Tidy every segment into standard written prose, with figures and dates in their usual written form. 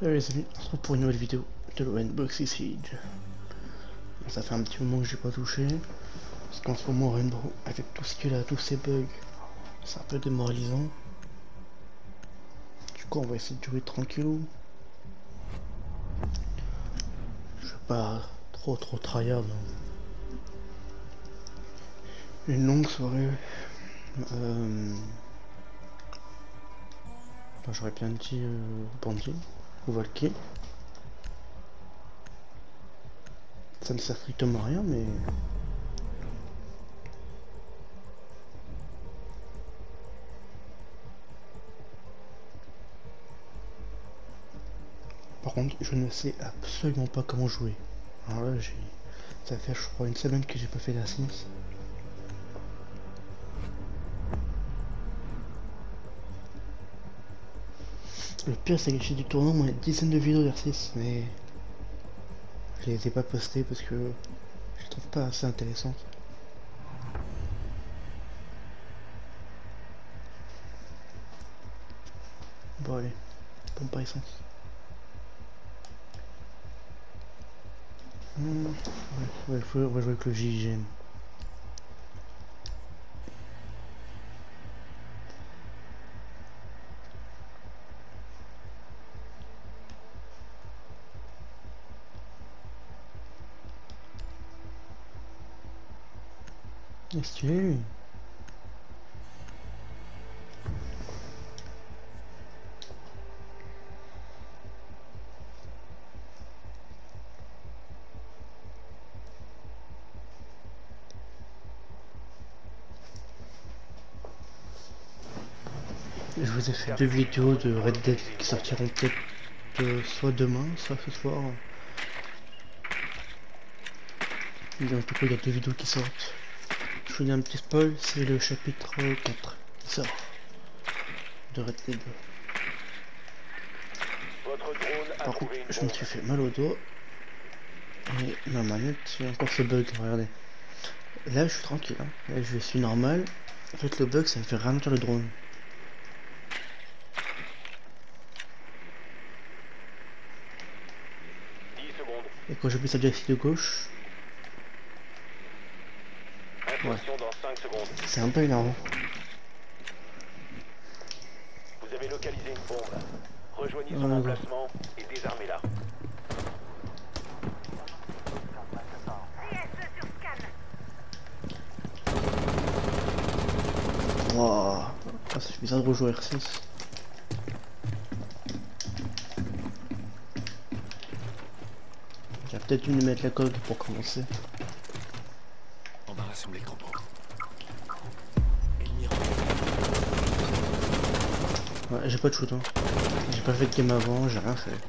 Salut les amis, on se retrouve pour une nouvelle vidéo de Rainbow Six Siege. Ça fait un petit moment que j'ai pas touché, parce qu'en ce moment Rainbow, avec tout ce qu'il a, tous ses bugs, c'est un peu démoralisant. Du coup on va essayer de jouer tranquillou. Je veux pas trop tryhard. Une longue soirée. J'aurais bien dit bandit ou Valky. Ça ne sert strictement à rien, mais par contre je ne sais absolument pas comment jouer. Alors là ça fait je crois une semaine que j'ai pas fait la Sims. Le pire c'est que j'ai dû tourner au moins une dizaine de vidéos d'R6, mais je les ai pas postées parce que je les trouve pas assez intéressantes. Bon allez, pompe à essence. Ouais, on va jouer avec le GIGN. Est-ce que lui je vous ai fait deux vidéos de Red Dead qui sortiront peut-être soit demain, soit ce soir. Mais en tout cas, il y a deux vidéos qui sortent. Je vous dis un petit spoil, c'est le chapitre 4 qui sort de Red Dead. Par contre, je me suis fait mal au dos. Et ma manette, il y a encore ce bug, regardez. Là, je suis tranquille, hein. Là, je suis normal. En fait, le bug, ça me fait ralentir le drone. Et quand j'appuie sur le joystick de gauche, ouais, c'est un peu énervant. Vous avez localisé une bombe. Rejoignez son emplacement et désarmez-la. Wow. Ah, ça fait bizarre de rejouer R6. J'ai peut-être dû lui mettre la coque pour commencer. Embarrassons les corbeaux. Ouais, j'ai pas de shoot, hein. J'ai pas fait de game avant, j'ai rien fait.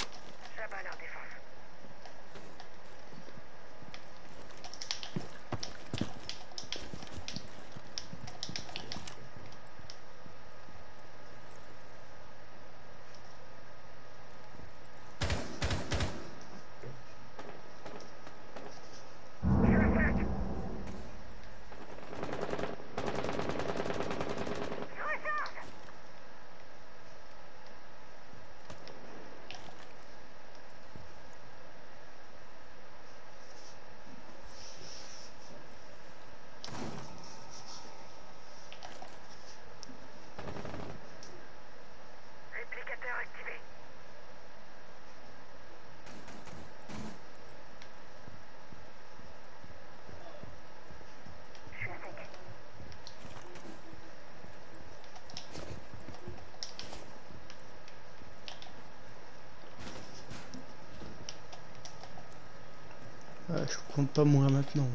Je compte pas mourir maintenant.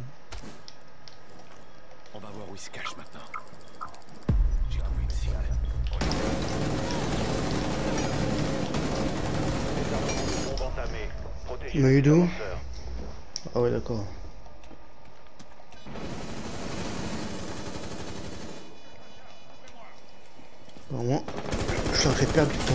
On va voir où il se cache maintenant. J'ai trouvé une cible. Bombe entamée. Protégez Il m'a eu d'où? lanceur. Ah ouais, d'accord. Vraiment, je leur fais perdre du temps.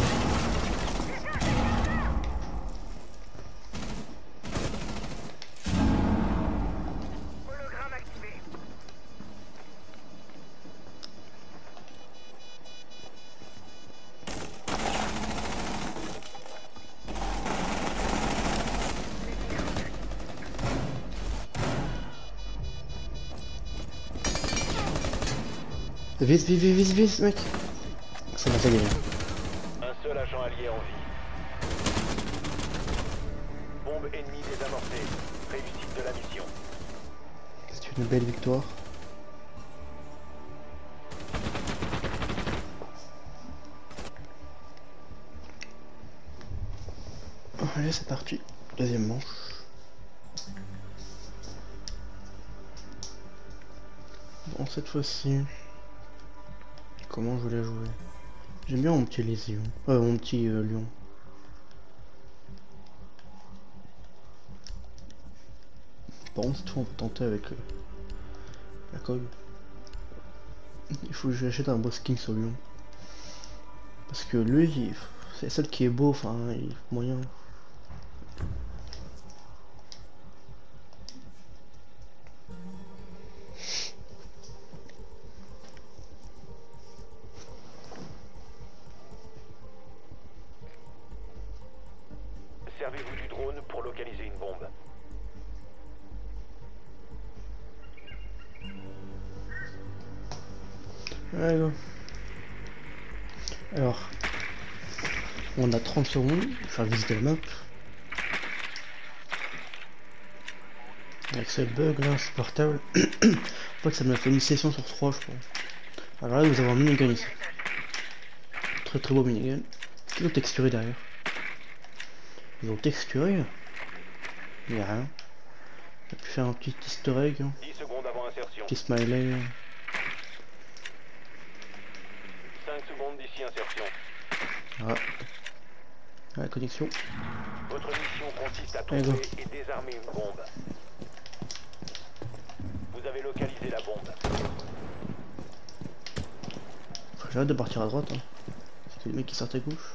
Vite, vite, vite, vite, vite, mec. Ça va, ça gagner. Un seul agent allié en vie. Bombe ennemie désamorcée. Réussite de la mission. C'est une belle victoire. Allez, c'est parti. Deuxième manche. Bon, cette fois-ci, comment je voulais jouer? J'aime bien mon petit lésion. Mon petit lion. Par contre, cette fois, on peut tenter avec la colle. Il faut que j'achète un beau skin sur lion. Parce que lui, c'est celle qui est beau, enfin, il est moyen. Servez-vous du drone pour localiser une bombe. Allez, go. Alors, on a 30 secondes pour faire visiter la map. Avec ce bug là, insupportable. En fait, ça m'a fait une session sur 3, je crois. Alors là, vous avez un minigun ici. Très très beau minigun. Ils ont texturé derrière. Ils ont texturé. Il n'y a rien. J'ai pu faire un petit easter egg. 10 secondes avant insertion. Petit smiley. 5 secondes d'ici insertion. Ah. La connexion. Votre mission consiste à Allez, trouver go. et désarmer une bombe. Vous avez localisé la bombe. J'ai hâte de partir à droite. Hein. Parce que les mecs qui sortent à gauche.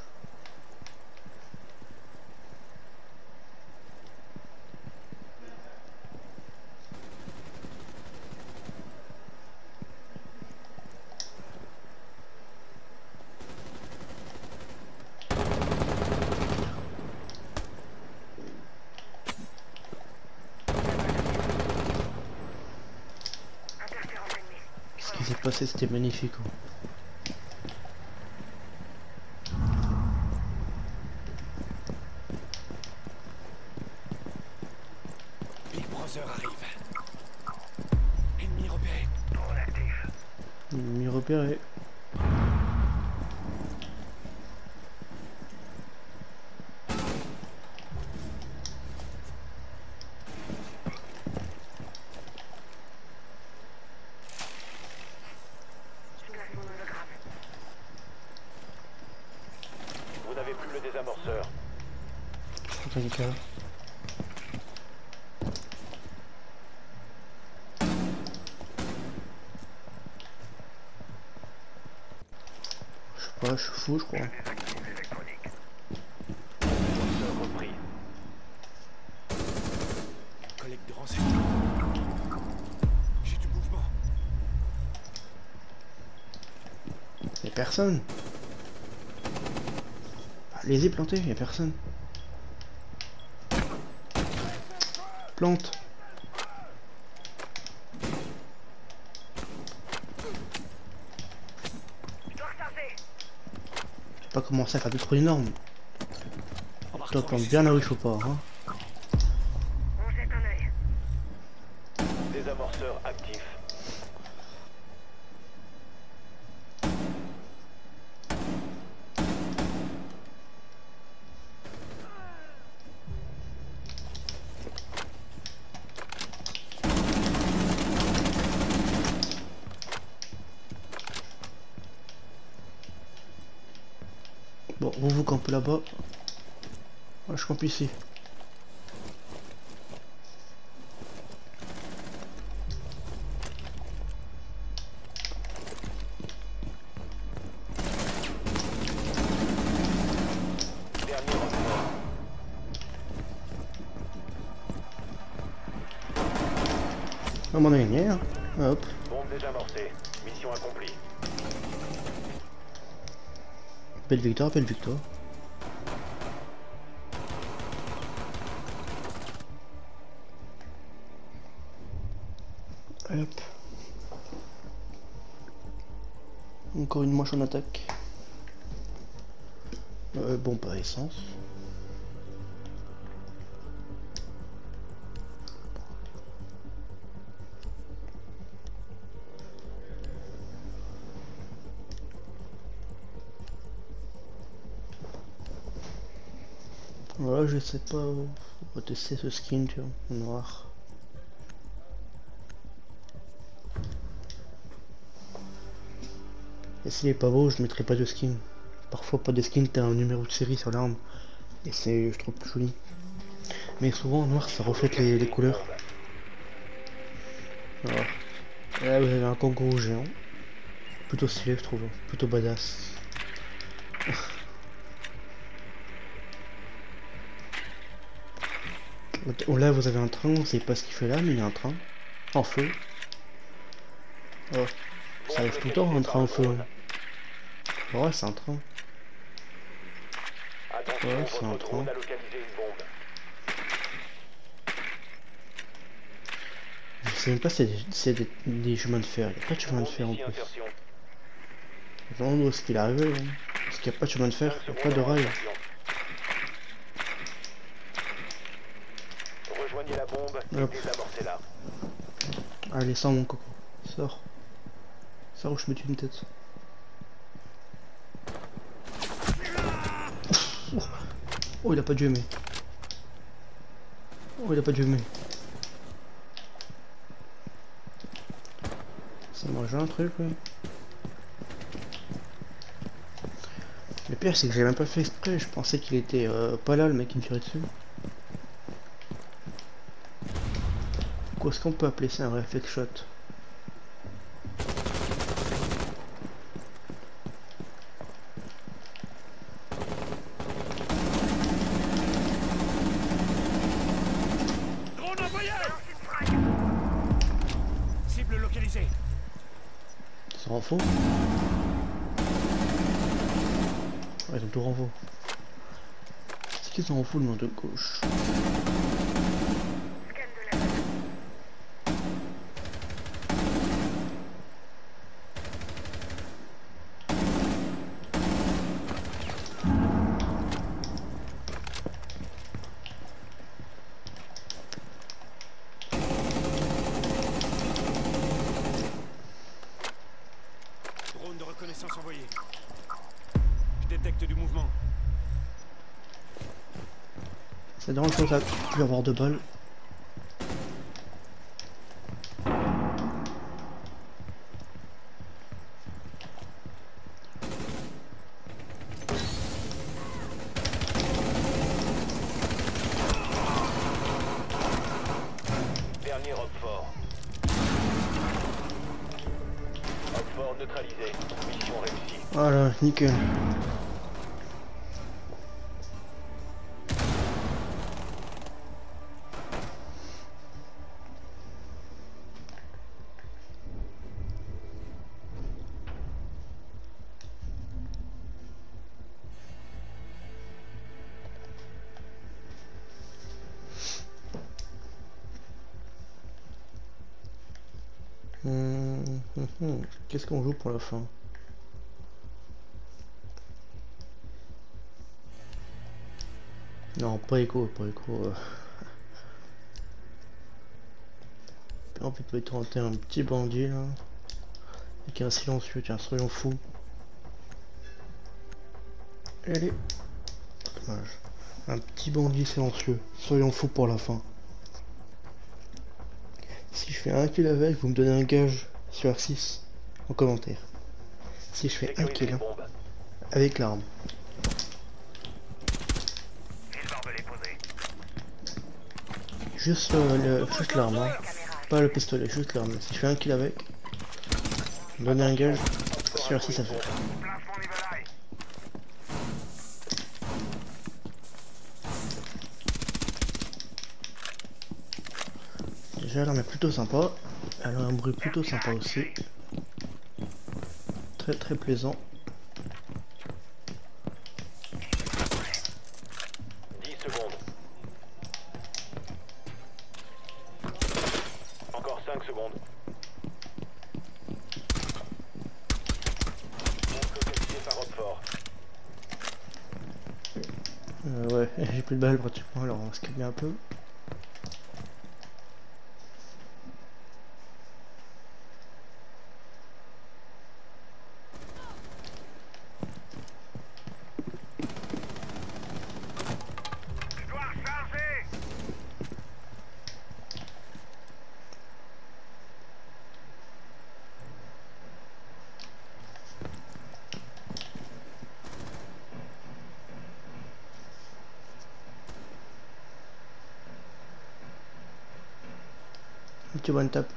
Ce qui s'est passé, c'était magnifique. Hein. Big Brother arrive. Ennemi repéré. Drone actif. Ennemi repéré. Vous n'avez plus le désamorceur. Nickel. Je sais pas, je suis fou, je crois. Désamorceur repris. Collecte de renseignements. J'ai du mouvement. Y'a personne. Allez-y, plantez, y'a personne. Plante. J'ai pas commencé à faire des trous énormes. Toi, plante bien là où il faut pas. Hein. Désamorceur actif. Bon, vous campez là-bas. Moi, je campe ici. Dernier renfort. On m'en a gagné. Hein. Hop. Bombe désamorcée. Mission accomplie. Belle victoire, belle victoire. Hop. Encore une manche en attaque. Bon, pas essence. Voilà, je sais pas. On va tester ce skin, tu vois, en noir. Et s'il est pas beau, je mettrai pas de skin. Parfois, pas de skin, t'as un numéro de série sur l'arme. Et c'est, je trouve, plus joli. Mais souvent, en noir, ça reflète les couleurs. Voilà. Et là, vous avez un kangourou géant. Plutôt stylé, je trouve. Plutôt badass. Oh, là, vous avez un train, on sait pas ce qu'il fait là, mais il y a un train. En feu. Oh. Ça arrive tout le temps, un train en feu. Ouais, c'est un train. Ouais, c'est un train. Je sais même pas si c'est des chemins de fer. Il n'y a pas de chemin de fer en plus. Je me demande où est-ce qu'il est arrivé. Hein. Parce qu'il n'y a pas de chemin de fer, il n'y a pas de rail. Rejoignez la bombe et désamorcez-la. Allez, sors mon coco. Sors. Sors ou je me tue une tête. Oh, il a pas dû aimer. Oh, il a pas dû aimer. Ça mange un truc, ouais. Le pire, c'est que j'ai même pas fait exprès. Je pensais qu'il était pas là, le mec qui me tirait dessus. Est-ce qu'on peut appeler ça un reflex shot? Drone envoyé. Cible localisée. Ça rend faux? Ouais, ils ont tout renfo. C'est qu'ils sont en fou le nom de gauche. Drone de reconnaissance envoyé. Je détecte du mouvement. C'est dans le sens là, tu vas avoir 2 balles. Dernier Roquefort. Roquefort neutralisé. Mission réussie. Voilà, nickel. Qu'est-ce qu'on joue pour la fin? Non, pas écho, pas écho. On peut tenter un petit bandit là. Avec un silencieux, tiens, soyons fous. Allez. Dommage. Un petit bandit silencieux. Soyons fous pour la fin. Si je fais un kill avec, vous me donnez un gage sur R6 en commentaire. Si je fais un kill avec l'arme. Juste l'arme, hein. Pas le pistolet, juste l'arme. Si je fais un kill avec, vous me donnez un gage sur R6 ça fait. Déjà l'arme est plutôt sympa. Elle a un bruit plutôt sympa aussi. Très très plaisant. 10 secondes. Encore 5 secondes. j'ai plus de balles pratiquement, alors on va se calmer un peu. Un petit one tap.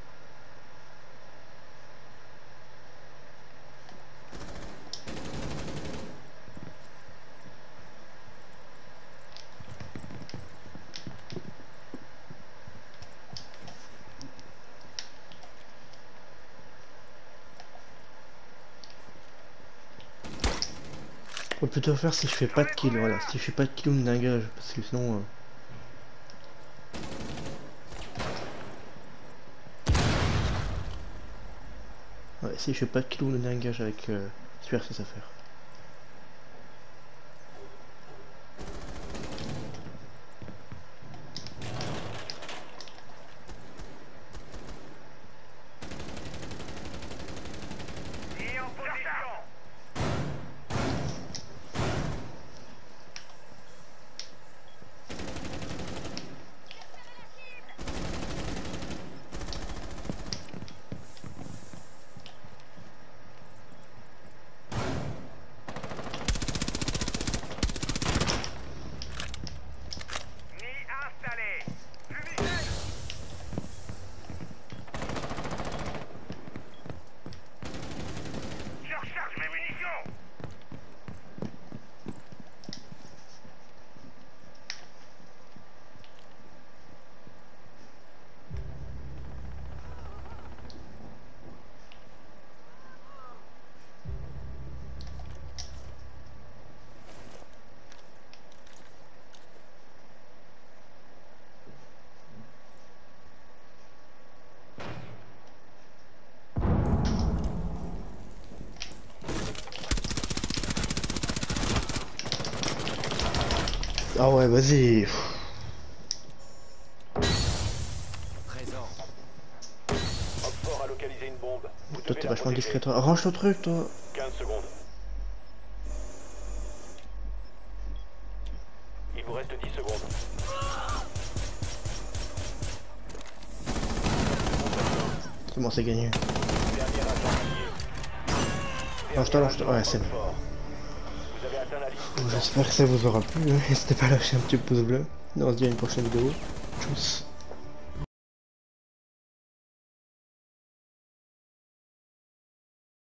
On peut plutôt faire si je fais pas de kill, voilà, si je fais pas de kill ou de dingage, parce que sinon... Ouais, si je fais pas de kill ou de dingage avec super ça faire. Ah ouais, vas-y. Trésor. Op 4 a localisé une bombe. Vous Toi devez t'es la vachement protéger. discret toi. Range ton truc toi. 15 secondes. Il vous reste 10 secondes. C'est bon, c'est gagné. Dernier agent allié. Lance-toi. Ouais, c'est bon. Vous avez atteint la liste. J'espère que ça vous aura plu. N'hésitez pas à lâcher un petit pouce bleu. Et on se dit à une prochaine vidéo. Tchuss.